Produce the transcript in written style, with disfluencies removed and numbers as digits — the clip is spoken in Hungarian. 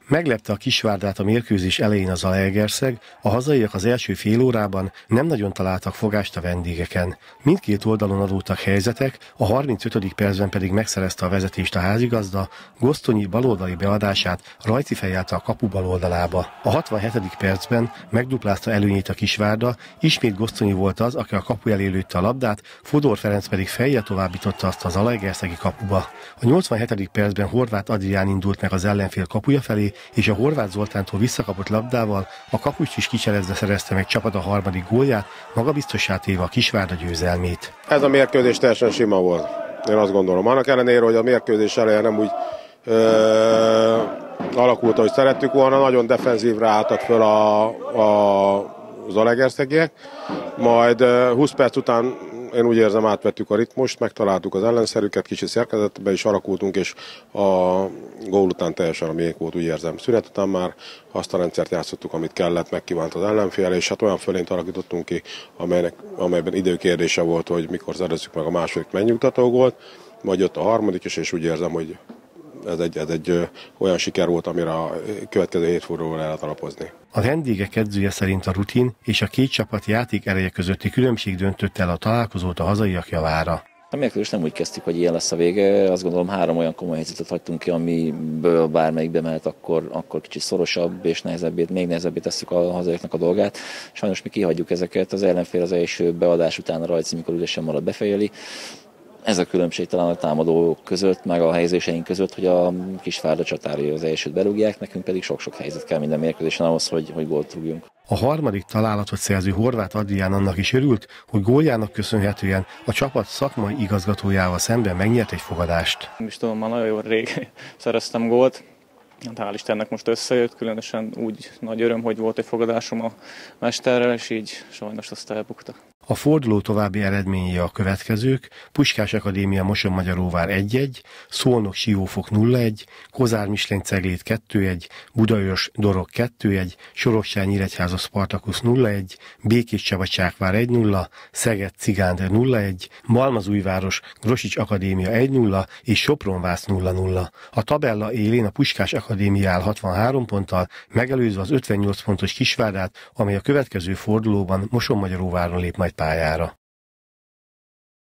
Meglepte a Kisvárdát a mérkőzés elején a Zalaegerszeg, a hazaiak az első fél órában nem nagyon találtak fogást a vendégeken. Mindkét oldalon adódtak helyzetek, a 35. percben pedig megszerezte a vezetést a házigazda, Gosztonyi baloldali beadását Rajci fejelte a kapu baloldalába. A 67. percben megduplázta előnyét a Kisvárda, ismét Gosztonyi volt az, aki a kapu elé lőtte a labdát, Fodor Ferenc pedig fejjel továbbította azt a zalaegerszegi kapuba. A 87. percben Horváth Adrián indult meg az ellenfél kapuja felé, és a Horváth Zoltántól visszakapott labdával a kapust is kicselezve szerezte meg csapata harmadik gólját, magabiztossá téve a Kisvárda győzelmét. Ez a mérkőzés teljesen sima volt, én azt gondolom. Annak ellenére, hogy a mérkőzés elején nem úgy alakult, ahogy szerettük volna, nagyon defenzívre álltak föl a zalaegerszegiek, majd 20 perc után én úgy érzem, átvettük a ritmust, megtaláltuk az ellenszerüket, kicsit szerkezetbe is alakultunk, és a gól után teljesen a miénk volt, úgy érzem. Szünet után már azt a rendszert játszottuk, amit kellett, megkívánt az ellenfél, és hát olyan fölényt alakítottunk ki, amelyben időkérdése volt, hogy mikor szerezzük meg a második megnyugtató gólt, majd jött a harmadik is, és úgy érzem, hogy ez egy olyan siker volt, amire a következő hétfordulóra lehet alapozni. A vendégek edzője szerint a rutin és a két csapat játék ereje közötti különbség döntött el a találkozót a hazaiak javára. A mérkőzést nem úgy kezdtük, hogy ilyen lesz a vége. Azt gondolom 3 olyan komoly helyzetet hagytunk ki, amiből bármelyikbe mehet, akkor kicsit szorosabb és még nehezebbé tesszük a hazaiaknak a dolgát. Sajnos mi kihagyjuk ezeket, az ellenfél az első beadás után a Rajci, mikor üresen marad, befejeli. Ez a különbség talán a támadók között, meg a helyzéseink között, hogy a Kisvárda csatárai az elsőt berúgják, nekünk pedig sok-sok helyzet kell minden mérkőzésen ahhoz, hogy gólt rúgjunk. A harmadik találatot szerző Horváth Adrián annak is örült, hogy góljának köszönhetően a csapat szakmai igazgatójával szemben megnyert egy fogadást. Nem is tudom, már nagyon jó rég szereztem gólt. Hál' Istennek most összejött, különösen úgy nagy öröm, hogy volt egy fogadásom a mesterrel, és így sajnos azt elbukta. A forduló további eredményei a következők: Puskás Akadémia Mosonmagyaróvár 1-1, Szolnok-Siófok 0-1, Kozár-Mislény Ceglét 2-1, Budaörs Dorog 2-1, Soroksány-Nyíregyháza Spartakusz 0-1, Békés-Csaba-Csákvár 1-0, Szeged Cigánd 0-1, Malmazújváros Grosics Akadémia 1-0 és Sopron-Vász 0-0. A tabella élén a Puskás Akadémia áll 63 ponttal, megelőzve az 58 pontos Kisvárdát, amely a következő fordulóban Mosonmagyaróváron lép majd pályára.